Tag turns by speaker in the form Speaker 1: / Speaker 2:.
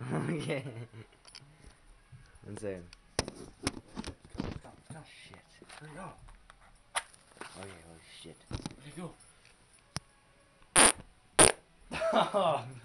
Speaker 1: Okay. Insane.
Speaker 2: Let's go.
Speaker 1: Shit.
Speaker 2: Hurry up.
Speaker 1: Okay, holy shit.
Speaker 2: Okay, go.